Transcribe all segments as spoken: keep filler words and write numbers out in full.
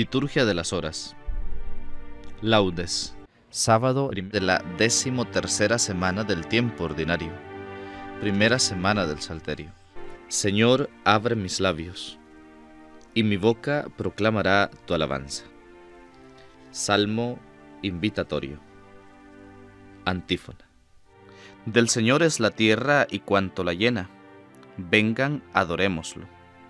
Liturgia de las Horas. Laudes. Sábado de la decimotercera semana del tiempo ordinario. Primera semana del Salterio. Señor, abre mis labios, y mi boca proclamará tu alabanza. Salmo invitatorio. Antífona. Del Señor es la tierra y cuanto la llena. Vengan, adorémoslo.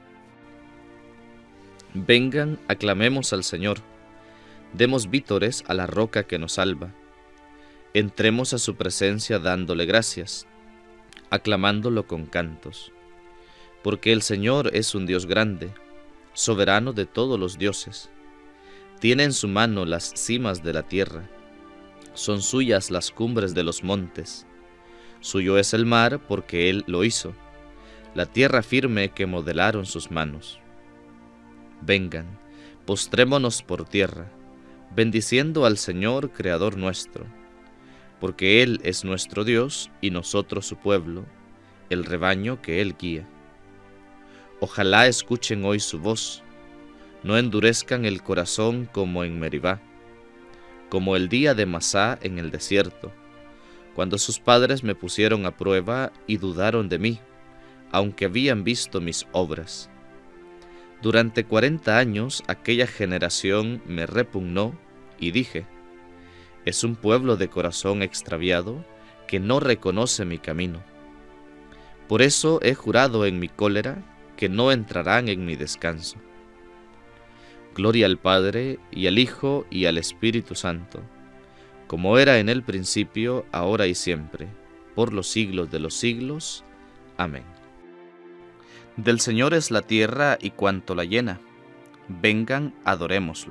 Vengan, aclamemos al Señor. Demos vítores a la roca que nos salva. Entremos a su presencia dándole gracias, aclamándolo con cantos. Porque el Señor es un Dios grande, soberano de todos los dioses. Tiene en su mano las cimas de la tierra. Son suyas las cumbres de los montes. Suyo es el mar porque Él lo hizo, la tierra firme que modelaron sus manos. Vengan, postrémonos por tierra, bendiciendo al Señor, Creador nuestro, porque Él es nuestro Dios y nosotros su pueblo, el rebaño que Él guía. Ojalá escuchen hoy su voz, no endurezcan el corazón como en Meribá, como el día de Masá en el desierto, cuando sus padres me pusieron a prueba y dudaron de mí, aunque habían visto mis obras. Durante cuarenta años aquella generación me repugnó y dije, es un pueblo de corazón extraviado que no reconoce mi camino. Por eso he jurado en mi cólera que no entrarán en mi descanso. Gloria al Padre, y al Hijo, y al Espíritu Santo, como era en el principio, ahora y siempre, por los siglos de los siglos. Amén. Del Señor es la tierra y cuanto la llena. Vengan, adorémoslo.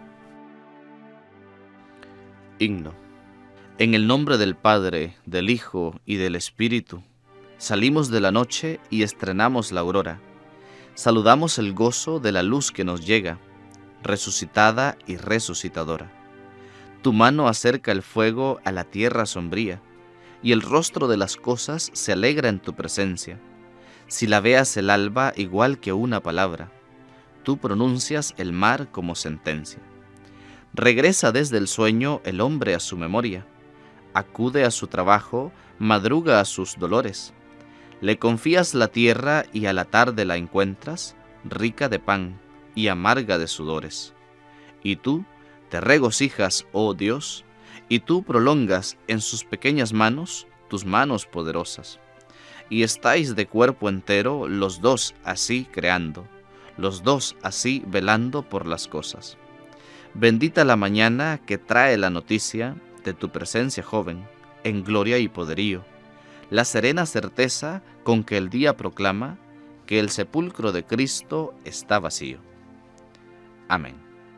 Himno. En el nombre del Padre, del Hijo y del Espíritu, salimos de la noche y estrenamos la aurora. Saludamos el gozo de la luz que nos llega, resucitada y resucitadora. Tu mano acerca el fuego a la tierra sombría, y el rostro de las cosas se alegra en tu presencia. Si la veas el alba igual que una palabra, tú pronuncias el mar como sentencia. Regresa desde el sueño el hombre a su memoria, acude a su trabajo, madruga a sus dolores. Le confías la tierra y a la tarde la encuentras, rica de pan y amarga de sudores. Y tú te regocijas, oh Dios, y tú prolongas en sus pequeñas manos tus manos poderosas. Y estáis de cuerpo entero los dos así creando, los dos así velando por las cosas. Bendita la mañana que trae la noticia de tu presencia joven, en gloria y poderío, la serena certeza con que el día proclama que el sepulcro de Cristo está vacío. Amén.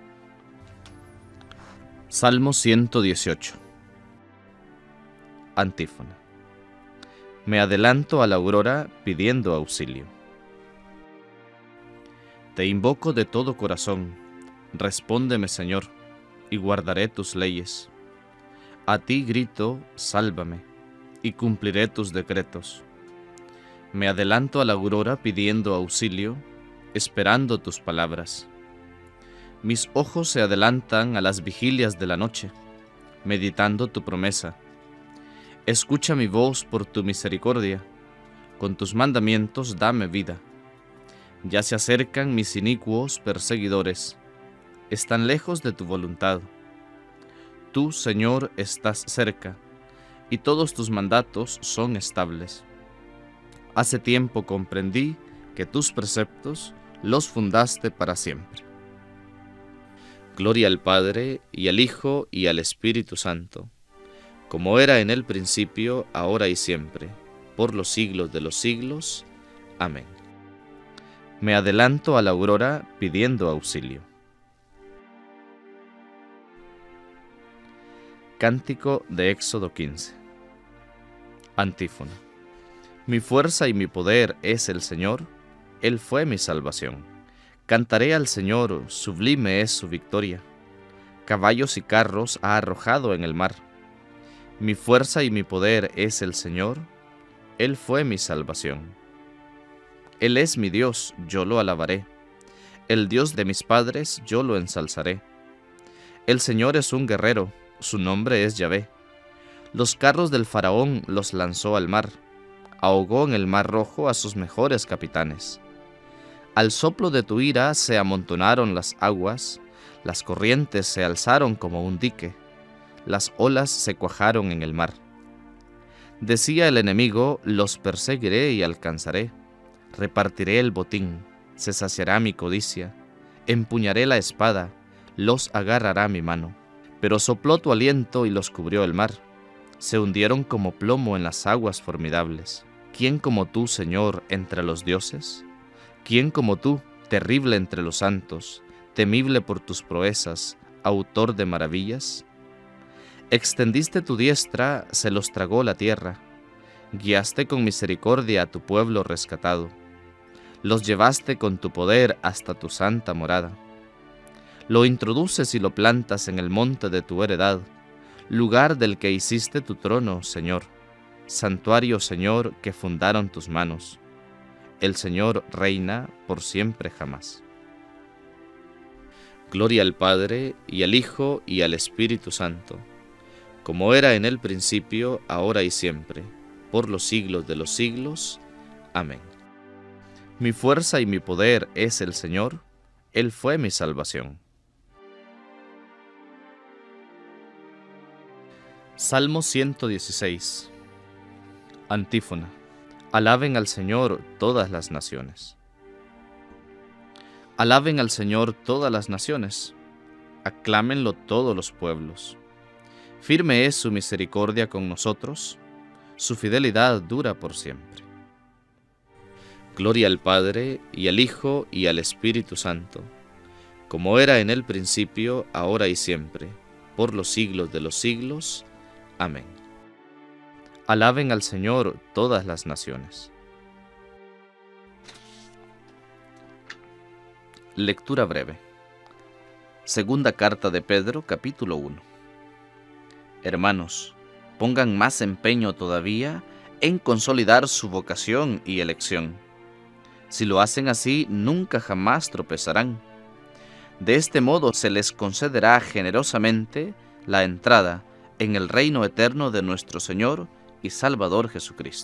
Salmo ciento dieciocho. Antífona. Me adelanto a la aurora pidiendo auxilio. Te invoco de todo corazón, respóndeme, Señor, y guardaré tus leyes. A ti grito, sálvame, y cumpliré tus decretos. Me adelanto a la aurora pidiendo auxilio, esperando tus palabras. Mis ojos se adelantan a las vigilias de la noche, meditando tu promesa. Escucha mi voz por tu misericordia, con tus mandamientos dame vida. Ya se acercan mis inicuos perseguidores, están lejos de tu voluntad. Tú, Señor, estás cerca, y todos tus mandatos son estables. Hace tiempo comprendí que tus preceptos los fundaste para siempre. Gloria al Padre, y al Hijo, y al Espíritu Santo, como era en el principio, ahora y siempre, por los siglos de los siglos. Amén. Me adelanto a la aurora pidiendo auxilio. Cántico de Éxodo quince. Antífona. Mi fuerza y mi poder es el Señor, Él fue mi salvación. Cantaré al Señor, sublime es su victoria. Caballos y carros ha arrojado en el mar. Mi fuerza y mi poder es el Señor, Él fue mi salvación. Él es mi Dios, yo lo alabaré. El Dios de mis padres yo lo ensalzaré. El Señor es un guerrero, su nombre es Yahvé. Los carros del faraón los lanzó al mar, ahogó en el mar rojo a sus mejores capitanes. Al soplo de tu ira se amontonaron las aguas, las corrientes se alzaron como un dique, las olas se cuajaron en el mar. Decía el enemigo, los perseguiré y alcanzaré, repartiré el botín, se saciará mi codicia, empuñaré la espada, los agarrará mi mano. Pero sopló tu aliento y los cubrió el mar, se hundieron como plomo en las aguas formidables. ¿Quién como tú, Señor, entre los dioses? ¿Quién como tú, terrible entre los santos, temible por tus proezas, autor de maravillas? Extendiste tu diestra, se los tragó la tierra, guiaste con misericordia a tu pueblo rescatado, los llevaste con tu poder hasta tu santa morada. Lo introduces y lo plantas en el monte de tu heredad, lugar del que hiciste tu trono, Señor, santuario, Señor, que fundaron tus manos. El Señor reina por siempre jamás. Gloria al Padre, y al Hijo, y al Espíritu Santo, como era en el principio, ahora y siempre, por los siglos de los siglos. Amén. Mi fuerza y mi poder es el Señor, Él fue mi salvación. Salmo ciento dieciséis. Antífona. Alaben al Señor todas las naciones. Alaben al Señor todas las naciones, aclámenlo todos los pueblos. Firme es su misericordia con nosotros, su fidelidad dura por siempre. Gloria al Padre, y al Hijo, y al Espíritu Santo, como era en el principio, ahora y siempre, por los siglos de los siglos. Amén. Alaben al Señor todas las naciones. Lectura breve. Segunda carta de Pedro, capítulo uno. Hermanos, pongan más empeño todavía en consolidar su vocación y elección. Si lo hacen así, nunca jamás tropezarán. De este modo se les concederá generosamente la entrada en el reino eterno de nuestro Señor y Salvador Jesucristo.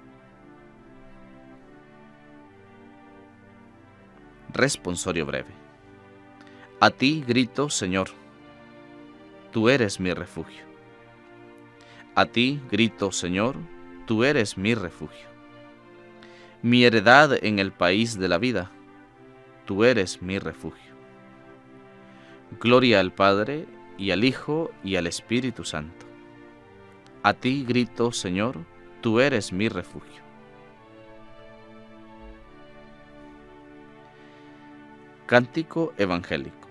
Responsorio breve. A ti grito, Señor, tú eres mi refugio. A ti grito, Señor, tú eres mi refugio. Mi heredad en el país de la vida, tú eres mi refugio. Gloria al Padre, y al Hijo, y al Espíritu Santo. A ti grito, Señor, tú eres mi refugio. Cántico evangélico.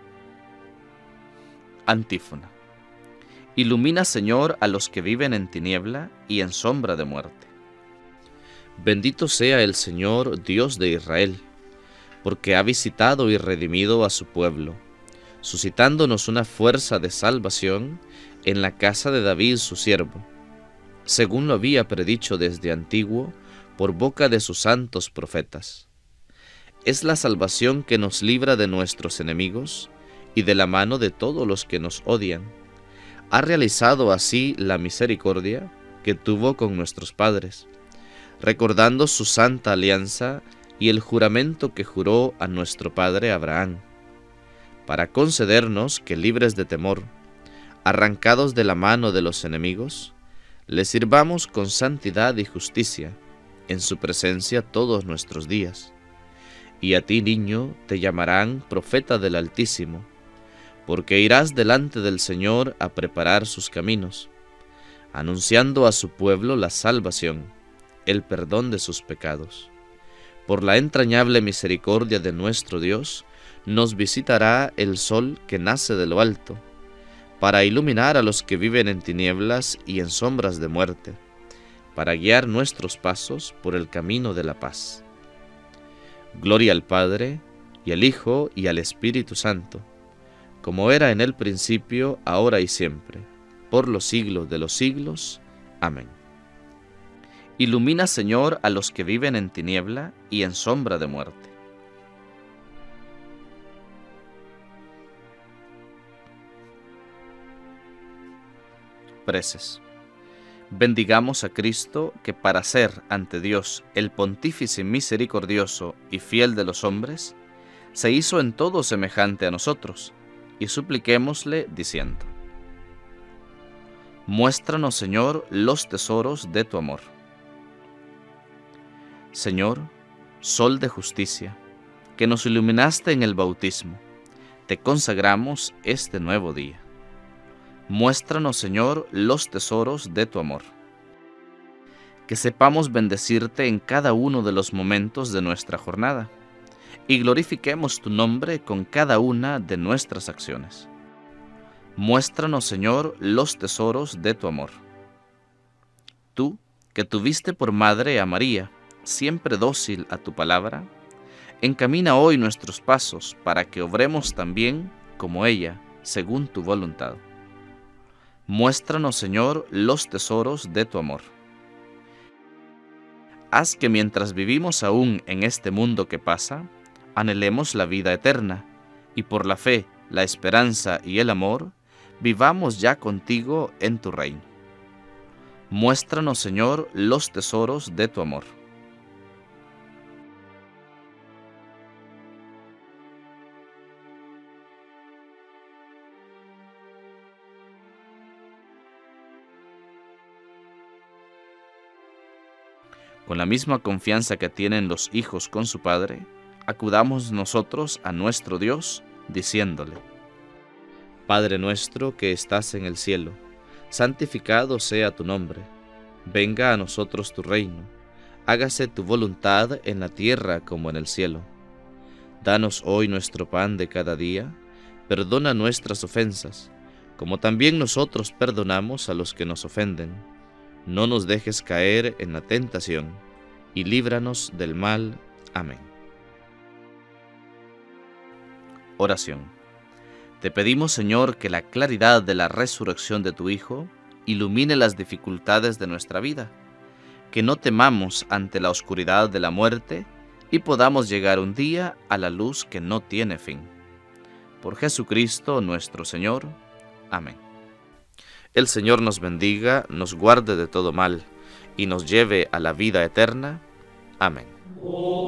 Antífona. Ilumina, Señor, a los que viven en tiniebla y en sombra de muerte. Bendito sea el Señor, Dios de Israel, porque ha visitado y redimido a su pueblo, suscitándonos una fuerza de salvación en la casa de David su siervo, según lo había predicho desde antiguo por boca de sus santos profetas. Es la salvación que nos libra de nuestros enemigos y de la mano de todos los que nos odian. Ha realizado así la misericordia que tuvo con nuestros padres, recordando su santa alianza y el juramento que juró a nuestro padre Abraham, para concedernos que, libres de temor, arrancados de la mano de los enemigos, le sirvamos con santidad y justicia en su presencia todos nuestros días. Y a ti, niño, te llamarán profeta del Altísimo, porque irás delante del Señor a preparar sus caminos, anunciando a su pueblo la salvación, el perdón de sus pecados. Por la entrañable misericordia de nuestro Dios, nos visitará el sol que nace de lo alto, para iluminar a los que viven en tinieblas y en sombras de muerte, para guiar nuestros pasos por el camino de la paz. Gloria al Padre, y al Hijo, y al Espíritu Santo, como era en el principio, ahora y siempre, por los siglos de los siglos. Amén. Ilumina, Señor, a los que viven en tiniebla y en sombra de muerte. Preces. Bendigamos a Cristo, que para ser ante Dios el Pontífice misericordioso y fiel de los hombres, se hizo en todo semejante a nosotros, y supliquémosle diciendo: Muéstranos, Señor, los tesoros de tu amor. Señor, Sol de justicia, que nos iluminaste en el bautismo, te consagramos este nuevo día. Muéstranos, Señor, los tesoros de tu amor. Que sepamos bendecirte en cada uno de los momentos de nuestra jornada, y glorifiquemos tu nombre con cada una de nuestras acciones. Muéstranos, Señor, los tesoros de tu amor. Tú, que tuviste por madre a María, siempre dócil a tu palabra, encamina hoy nuestros pasos para que obremos también como ella, según tu voluntad. Muéstranos, Señor, los tesoros de tu amor. Haz que mientras vivimos aún en este mundo que pasa, anhelemos la vida eterna, y por la fe, la esperanza y el amor, vivamos ya contigo en tu reino. Muéstranos, Señor, los tesoros de tu amor. Con la misma confianza que tienen los hijos con su padre, acudamos nosotros a nuestro Dios, diciéndole: Padre nuestro que estás en el cielo, santificado sea tu nombre. Venga a nosotros tu reino. Hágase tu voluntad en la tierra como en el cielo. Danos hoy nuestro pan de cada día. Perdona nuestras ofensas, como también nosotros perdonamos a los que nos ofenden. No nos dejes caer en la tentación, y líbranos del mal. Amén. Oración. Te pedimos, Señor, que la claridad de la resurrección de tu Hijo ilumine las dificultades de nuestra vida, que no temamos ante la oscuridad de la muerte y podamos llegar un día a la luz que no tiene fin. Por Jesucristo nuestro Señor. Amén. El Señor nos bendiga, nos guarde de todo mal, y nos lleve a la vida eterna. Amén.